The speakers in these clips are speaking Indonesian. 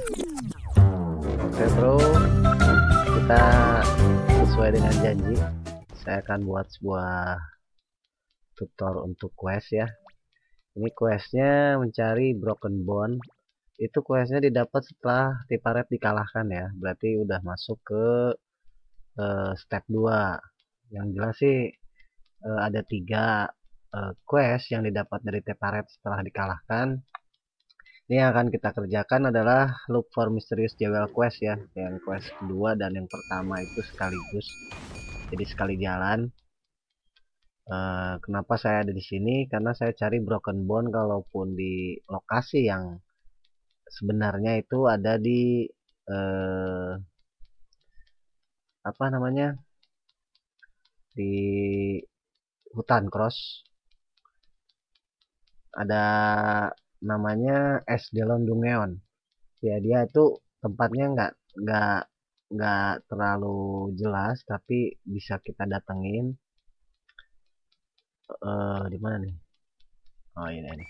Oke bro, kita sesuai dengan janji, saya akan buat sebuah tutor untuk quest ya. Ini questnya mencari broken bone. Itu questnya didapat setelah Tipareth dikalahkan ya, berarti udah masuk ke step 2. Yang jelas sih ada 3 quest yang didapat dari Tipareth setelah dikalahkan. Ini yang akan kita kerjakan adalah look for mysterious jewel quest ya, yang quest kedua dan yang pertama itu sekaligus, jadi sekali jalan. Kenapa saya ada di sini? Karena saya cari broken bone, kalaupun di lokasi yang sebenarnya itu ada di apa namanya, di hutan cross, ada namanya es delondungeon ya. Dia itu tempatnya nggak terlalu jelas, tapi bisa kita datengin. Di mana nih? Oh ini.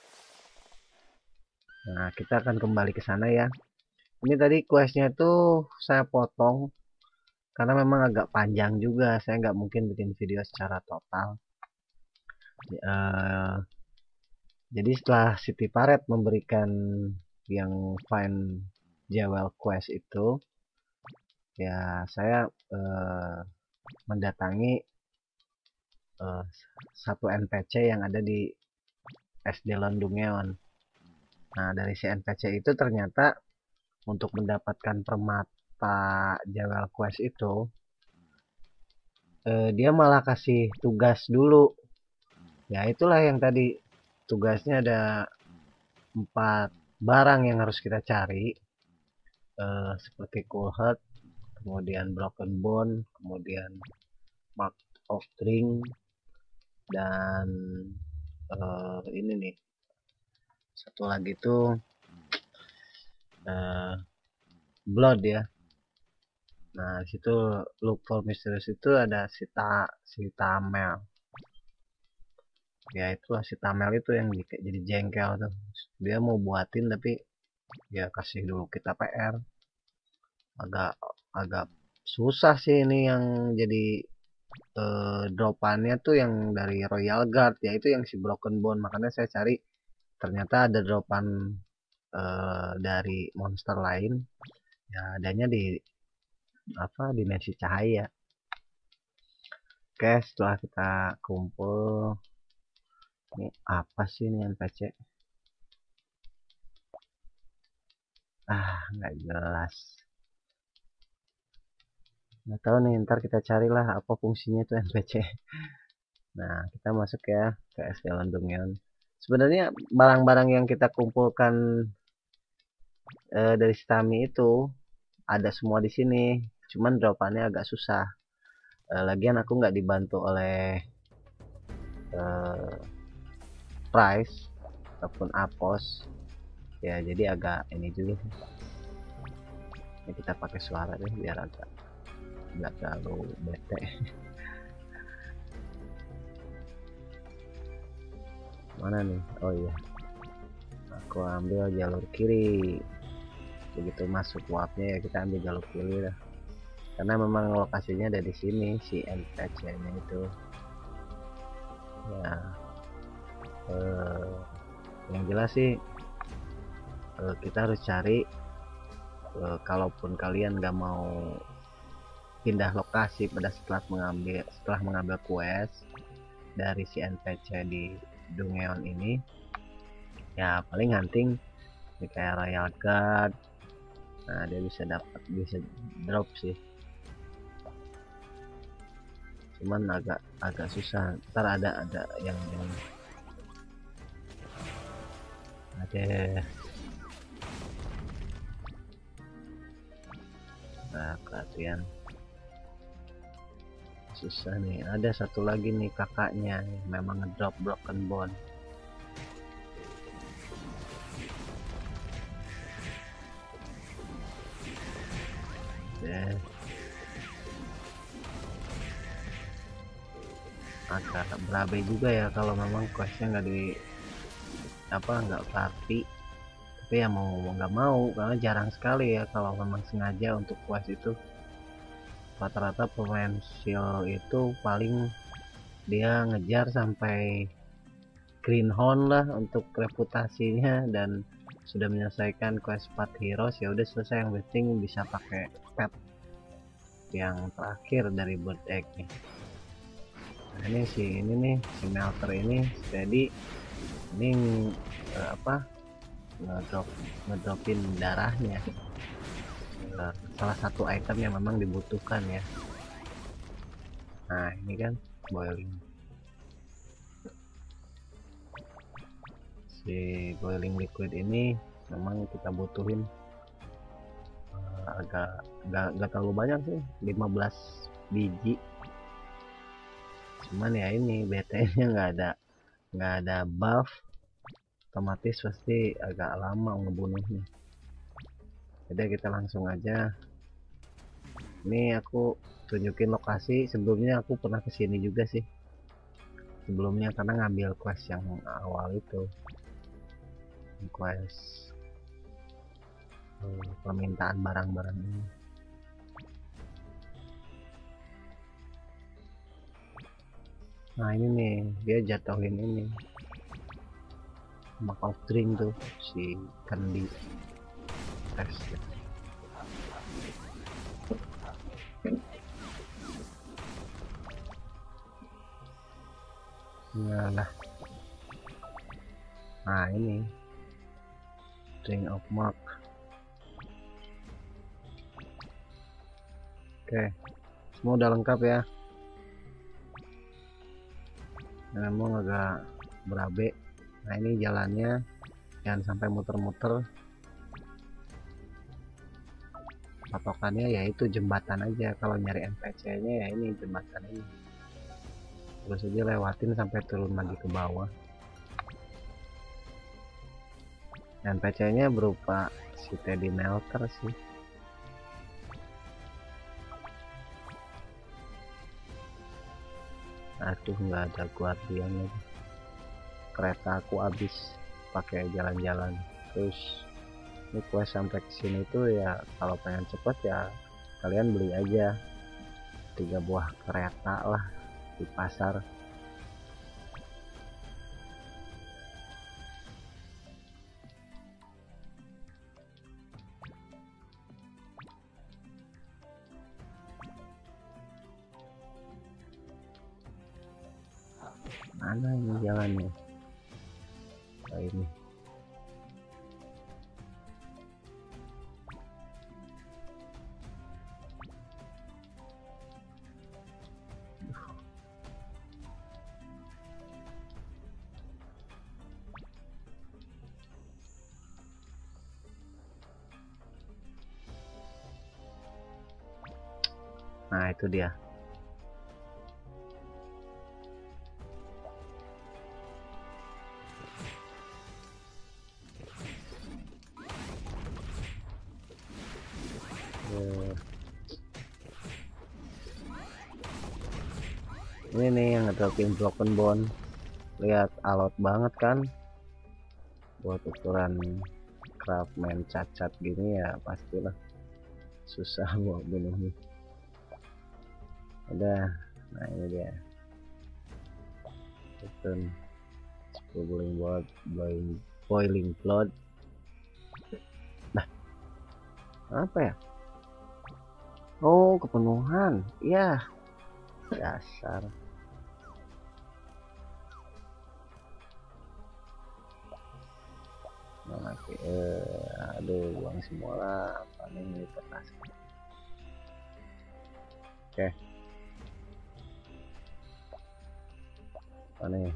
Nah kita akan kembali ke sana ya. Ini tadi questnya itu saya potong karena memang agak panjang juga, saya nggak mungkin bikin video secara total. Jadi setelah City Parade memberikan yang find jewel quest itu, ya saya mendatangi satu NPC yang ada di SD Londungeon. Nah dari si NPC itu ternyata untuk mendapatkan permata jewel quest itu, dia malah kasih tugas dulu. Ya itulah yang tadi tugasnya, ada 4 barang yang harus kita cari, seperti cool heart, kemudian broken bone, kemudian mark of drink, dan ini nih satu lagi tuh blood ya. Nah situ look for mysterious itu ada si Tamel ya, itulah si Tamel itu yang jadi jengkel tuh. Dia mau buatin tapi ya kasih dulu kita PR. agak agak susah sih ini yang jadi dropannya tuh yang dari Royal Guard, yaitu yang si Broken Bone. Makanya saya cari, ternyata ada dropan dari monster lain ya, adanya di apa, dimensi cahaya. Oke, setelah kita kumpul, ini apa sih ini NPC? Nggak jelas, nggak tahu nih, ntar kita carilah apa fungsinya itu NPC. Nah kita masuk ya ke SD Landungian. Sebenarnya barang-barang yang kita kumpulkan dari Stami itu ada semua di sini, cuman dropannya agak susah. Lagian aku nggak dibantu oleh Price ataupun Apos ya, jadi agak ini dulu. Ini kita pakai suara deh biar agak nggak terlalu bete. Mana nih? Oh iya, aku ambil jalur kiri. Begitu masuk warpnya ya kita ambil jalur kiri lah, karena memang lokasinya ada di sini si NPC nya itu ya. Yang jelas sih kita harus cari, kalaupun kalian nggak mau pindah lokasi pada setelah mengambil quest dari si NPC di Dungeon ini, ya paling hunting ini kayak Royal Guard. Nah dia bisa drop sih, cuman agak susah. Ntar ada yang ada. Nah perhatian, susah nih. Ada satu lagi nih kakaknya, memang ngedrop broken bone. Agak berabe juga ya kalau memang questnya nggak rapi. Tapi ya mau nggak mau, karena jarang sekali ya kalau memang sengaja untuk quest itu. Rata-rata pemain shield itu paling dia ngejar sampai greenhorn lah untuk reputasinya, dan sudah menyelesaikan quest 4 heroes ya udah selesai, yang penting bisa pakai pet yang terakhir dari bird egg nih. Nah, ini nih si melter ini jadi ini ngedropin darahnya. Salah satu item yang memang dibutuhkan ya. Nah ini kan boiling, si boiling liquid ini memang kita butuhin. Agak nggak terlalu banyak sih, 15 biji, cuman ya ini BT nya nggak ada buff, otomatis pasti agak lama ngebunuhnya. Jadi kita langsung aja. Ini aku tunjukin lokasi, sebelumnya aku pernah kesini juga sih sebelumnya, karena ngambil quest yang awal itu, quest permintaan barang-barang ini. Nah ini nih dia jatuhin ini mark of drink tuh si Kandi tes. Nah, nah ini drink of mark. Oke, semua udah lengkap ya. Memang agak berabe. Nah ini jalannya, jangan sampai muter-muter. Patokannya yaitu jembatan aja. Kalau nyari NPC nya ya ini jembatan ini, terus aja lewatin sampai turun lagi ke bawah. NPC nya berupa si Teddy Melter sih. Aduh nggak ada guardian lagi, kereta aku habis pakai jalan-jalan. Terus ini quest sampai ke sini tuh ya, kalau pengen cepet ya kalian beli aja 3 buah kereta lah di pasar. Mana ini jalannya? Oh, ini. Nah itu dia. Ini nih yang ngedropin broken bone. Lihat alot banget kan, buat ukuran craftman cacat gini ya pastilah susah buat bunuhnya. Udah, nah ini dia return boiling blood. Nah apa ya, oh kepenuhan ya, dasar. Nah, aduh buang semua lah, paling ini kertas. Oke, nih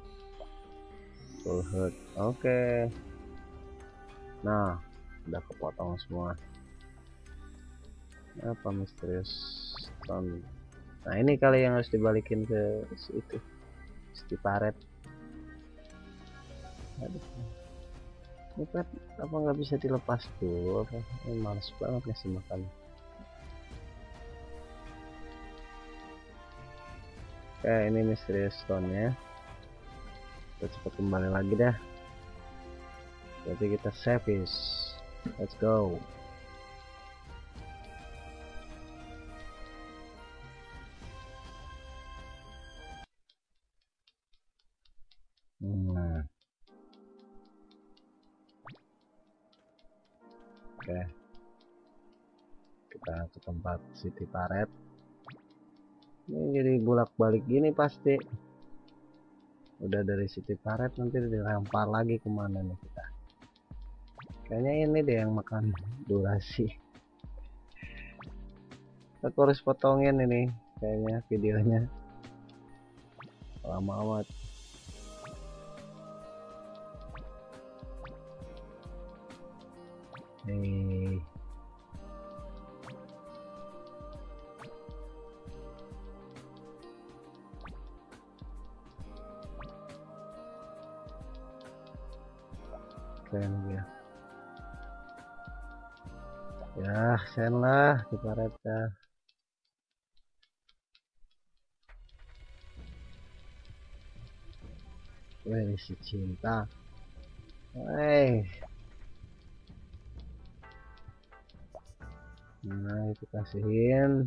full hurt. Oke, nah udah kepotong semua. Apa misterius stone? Nah ini kali yang harus dibalikin ke itu Tipareth. Aduh, ini pet apa nggak bisa dilepas dulu? Apa? Ini males banget ngasih makan. Oke, ini misterius stone nya. Kita cepat kembali lagi dah. Berarti kita service. Let's go. Oke, kita ke tempat Tipareth. Ini jadi bolak-balik gini pasti. Udah dari Tipareth nanti dilempar lagi kemana nih kita? Kayaknya ini deh yang makan durasi. Aku harus potongin ini kayaknya videonya, lama amat. Nih, keren dia. Ya, sen lah Tipareth dah. Wih, si cinta. Wih. Nah, itu kasihin.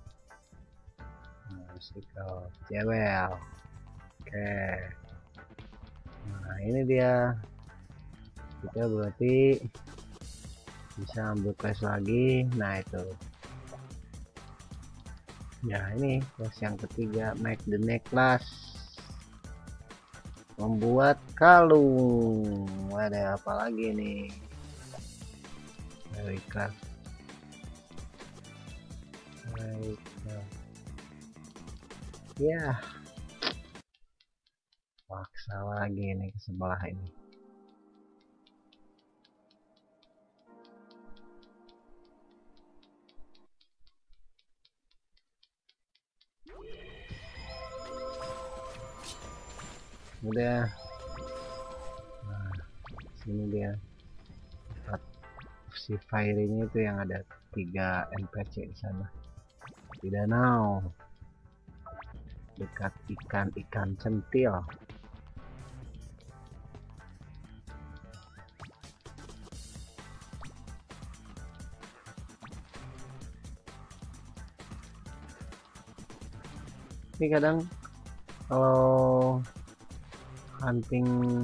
Nah, kau cewek. Oke. Nah, ini dia. Kita berarti bisa ambil quest lagi. Nah, itu. Ya, ini quest yang ketiga, make the necklace. Membuat kalung. Ada apa lagi nih? Baiklah. Ya, paksa lagi nih ke sebelah ini. Udah. Nah, sini dia. Si fire-nya itu yang ada 3 NPC di sana. Di danau. Dekat ikan-ikan centil. Ini kadang kalau hunting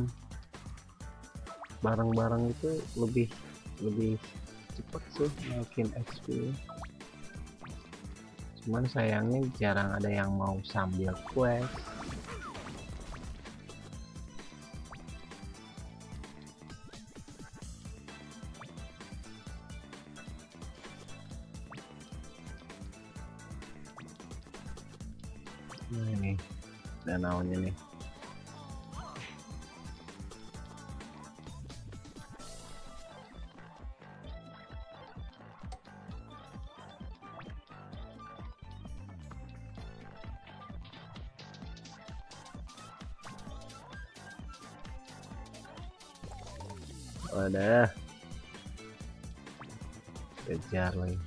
bareng-bareng itu lebih cepat sih naikin XP. Cuman sayangnya jarang ada yang mau sambil quest. Nah, ini danaunya nih. Ada kejar lagi.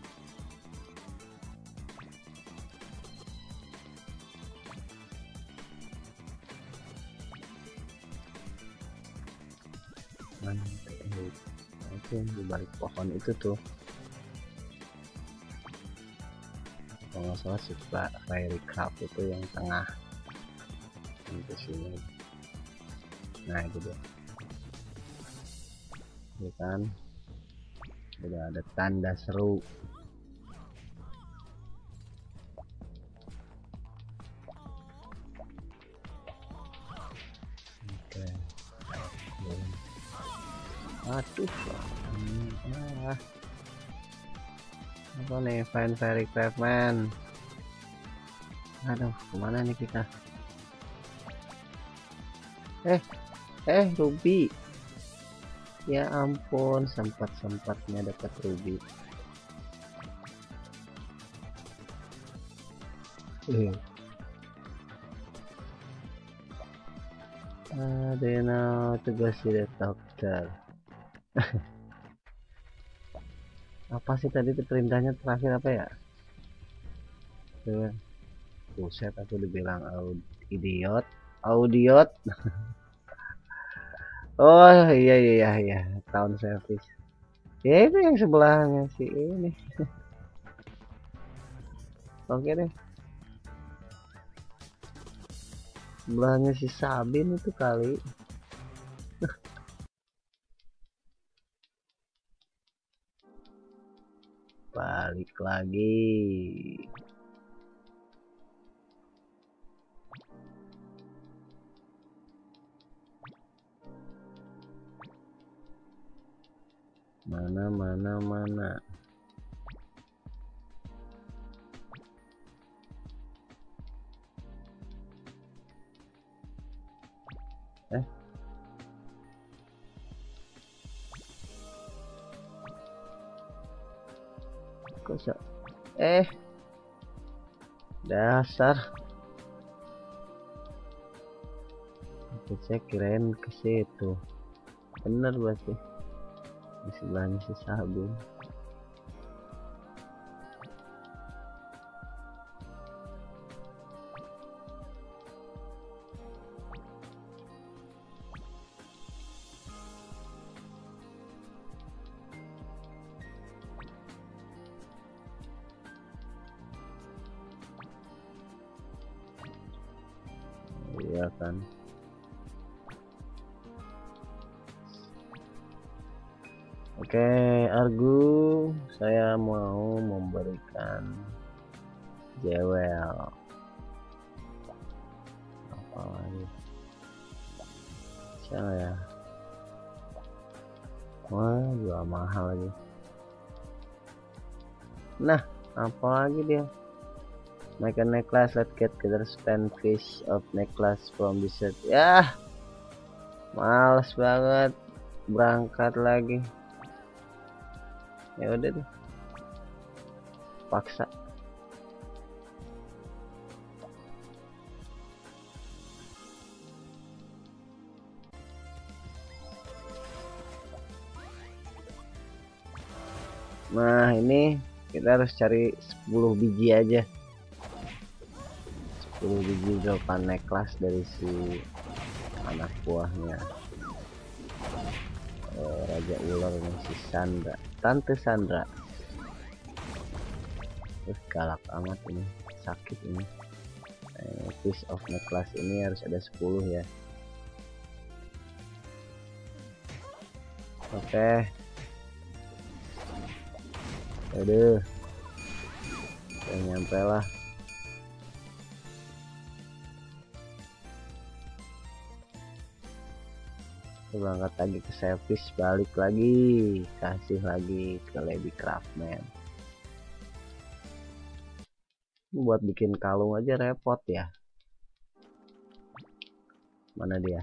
Oke, di balik pohon itu tuh kalau nggak salah suka fairy craft itu yang tengah di sini. Nah, itu dia. Ini kan udah ada tanda seru. Oke. Aduh, apa nih, find fairy craft man. Aduh, kemana nih kita? Ruby. Ya ampun, sempat-sempatnya dapat ruby. Adena tugas si dokter. Apa sih tadi perintahnya terakhir apa ya? Buset, aku dibilang idiot. Audiot. Oh iya iya iya, tahun service. Ya itu yang sebelahnya si ini. Oke deh, sebelahnya si Sabin itu kali. Balik lagi. Mana mana mana. Eh, kok bisa? Dasar. Saya kirain ke situ. Bener berarti. Di sebelahnya si Sabin. Iya kan. Oke, Argu, saya mau memberikan jewel. Apa lagi? Siapa ya? Wah, jual mahal lagi. Nah, apa lagi dia? Make a necklace, let's get together, stand fish of necklace from dessert. Ya, males banget berangkat lagi. Ya udah deh, paksa. Nah ini kita harus cari 10 biji aja, 10 biji dropan necklace dari si anak buahnya Raja Ular nih, si Sandra, Tante Sandra. Terus galak amat ini, sakit ini. Piece of necklace ini harus ada 10 ya. Oke. Aduh, saya nyampe lah. Berangkat lagi ke servis, balik lagi, kasih lagi ke Lady Craftman. Buat bikin kalung aja repot ya. Mana dia?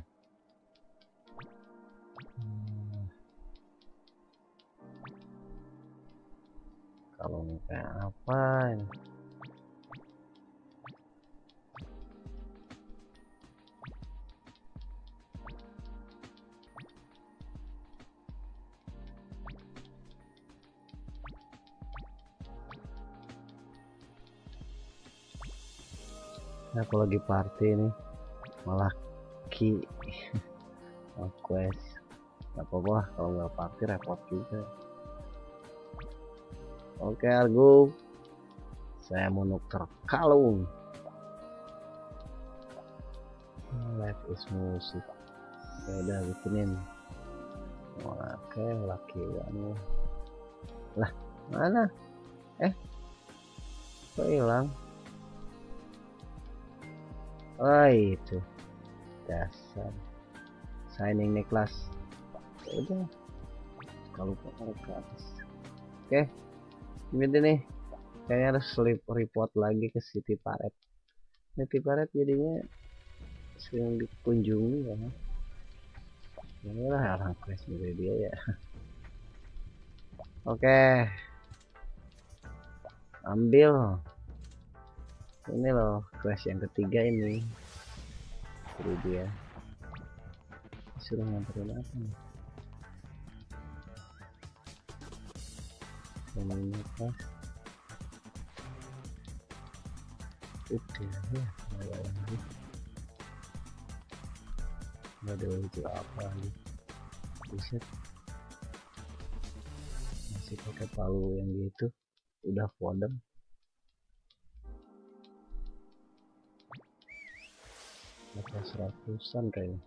Kalung kayak apa ini? Aku lagi party nih, malah ki quest. Gak apa-apa kalau nggak party repot juga. Oke Argo, saya mau nuker kalung. Life is music. Ya udah bikinin. Oke, laki banget. Lah, mana? Kok hilang? Oh itu, dasar. Signing necklace. Ya udah, kalau ke atas. Oke, ini nih. Kayaknya harus report lagi ke City Parade. City Parade jadinya sering dikunjungi ya. Inilah orang quest dari dia ya. Oke, ambil ini loh, quest yang ketiga ini. Jadi dia suruh nganterin apa nih? Ini apa? Udah ya, nggak ada lagi. Nggak ada itu apa lagi? buset, masih pakai palu yang gitu, udah fodem. Pakai 100-an kayaknya.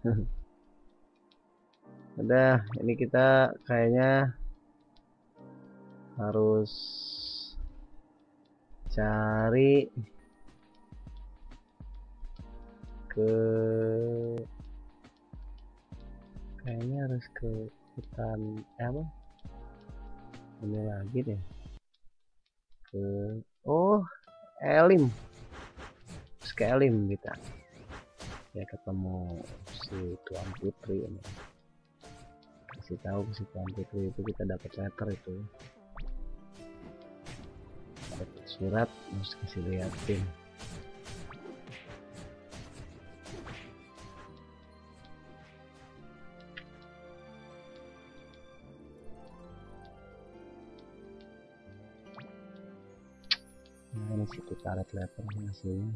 Udah, ini kita kayaknya harus cari ke, kayaknya harus ke hutan apa ini lagi deh, ke Elim, terus ke Elim kita ya, ketemu si Tuan Putri ini, kasih tahu si Tuan Putri itu kita dapat letter itu, dapat surat, harus kasih liatin. Nah, ini si Tipareth letter hasilnya.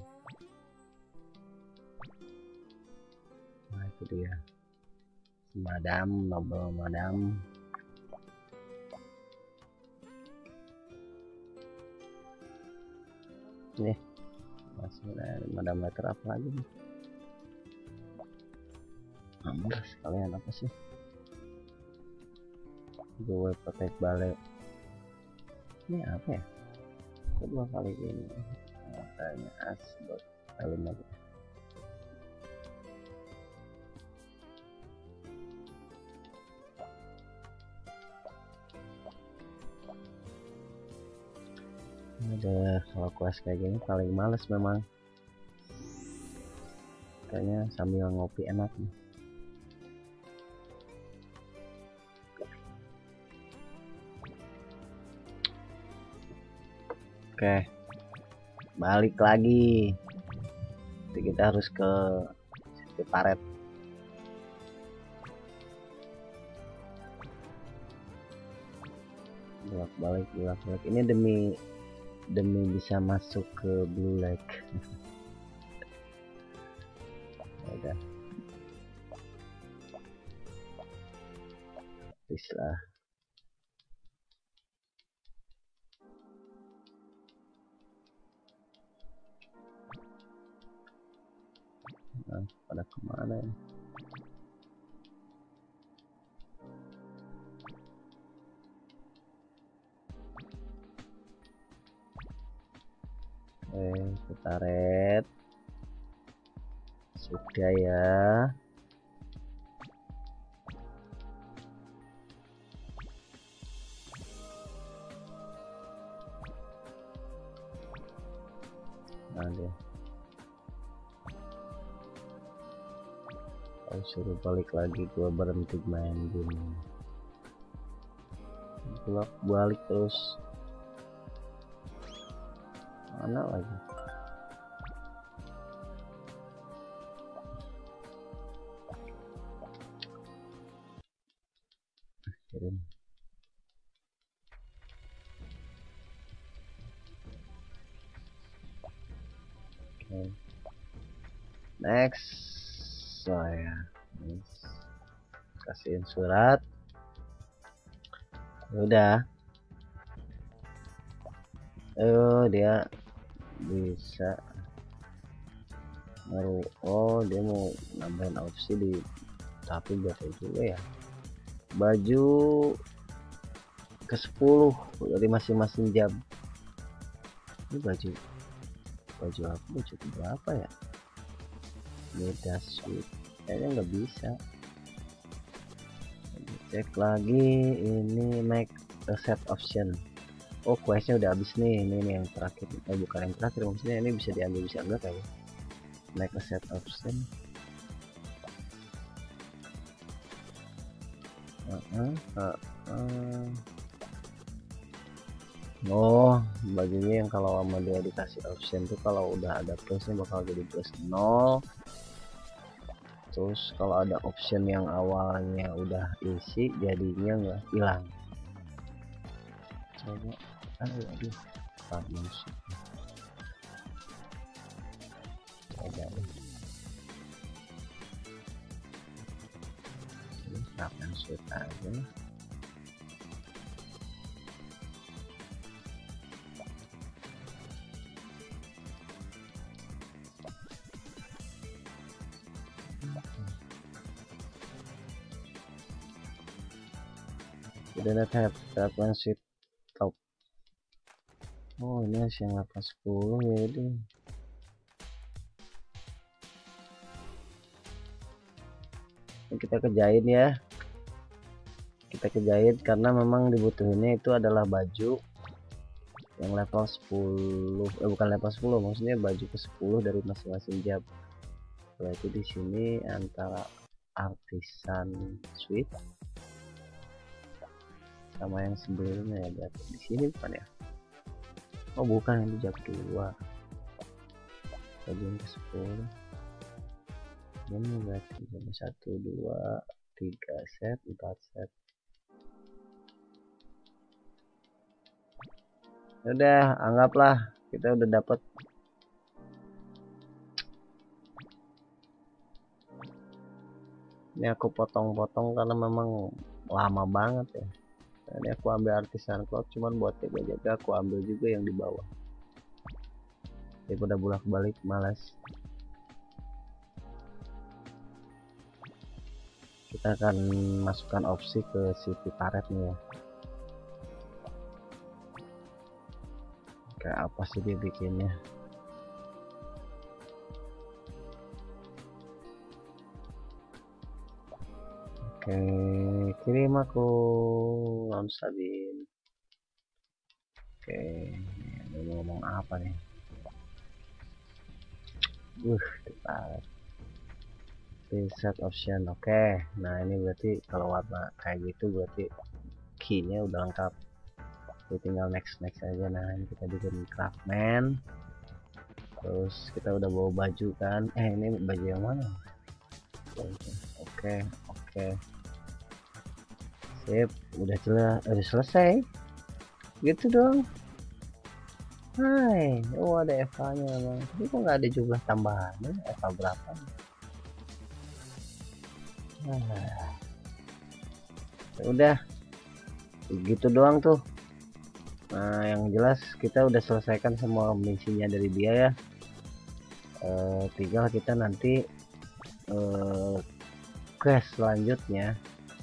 Nah, itu dia, madam, noble madam. Nih masih madam letter apa lagi nih? Sekalian apa sih? Gue protect balik. Ini apa ya? Kedua kali ini kayaknya asbot kalimat. Ada kalau quest kayak gini paling males memang, kayaknya sambil ngopi enak nih. Oke, balik lagi. Jadi kita harus ke Tipareth. Bolak-balik. Ini demi bisa masuk ke Blue Lake. Udah, habis lah. Nah, pada kemana ya? Tipareth sudah ya. Nah dia, kalau suruh balik lagi gua berhenti main game, bolak balik terus. Mana lagi? Kirim. Okay. Next, saya kasihin surat. Udah. Dia bisa ngaruh. Dia mau nambahin opsi di, tapi buat itu ya baju ke 10 dari masing-masing jam. Ini baju apa, baju berapa ya? Beda suit kayaknya nggak bisa. Cek lagi, ini make a set option. Questnya udah habis nih. Ini yang terakhir, bukan yang terakhir, maksudnya ini bisa diambil bisa enggak kayaknya. Make a set option. Bajunya yang kalau sama dia dikasih option tuh kalau udah ada plusnya bakal jadi plus 0. Terus kalau ada option yang awalnya udah isi jadinya nggak hilang. Coba, aduh, musik. Coba deh. Ini kapan? sweet aja. We do not have that one sweet top. Oh, ini harus yang 810 ya deh. Kita kerjain ya, kita kerjain karena memang dibutuhinnya itu adalah baju yang level 10, bukan level 10, maksudnya baju ke 10 dari masing-masing jab. Berarti di sini antara artisan suite sama yang sebelumnya ya, berarti di sini bukan ya? Oh bukan, ini jab 2 baju yang ke 10 ini berarti jam 1 2 3 set 4 set. Udah, anggaplah kita udah dapat ini. Aku potong-potong karena memang lama banget ya. Ini aku ambil artisan cloud cuman buat jaga-jaga, aku ambil juga yang di bawah daripada bolak-balik malas. Kita akan masukkan opsi ke si Tipareth nih ya. Kayak apa sih dia bikinnya? Oke, kirim aku non Sabin. Oke, ini ngomong apa nih? Tipareth. Set option. Oke, nah ini berarti kalau warna kayak gitu berarti keynya udah lengkap. Jadi tinggal next aja. Nah ini kita bikin craftman, terus kita udah bawa baju kan. Ini baju yang mana? Oke, sip, udah selesai gitu dong. Hai, oh ada FK nya memang, tapi kok nggak ada jumlah tambahannya, FK berapa? Udah gitu doang tuh. Nah yang jelas kita udah selesaikan semua misinya dari dia ya. Tinggal kita nanti quest selanjutnya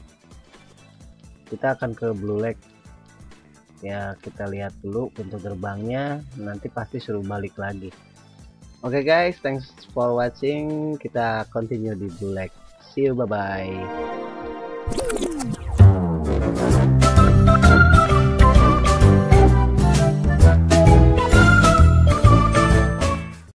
kita akan ke Blue Lake ya. Kita lihat dulu pintu gerbangnya, nanti pasti suruh balik lagi. Oke guys, thanks for watching. Kita continue di Blue Lake. See you, bye bye.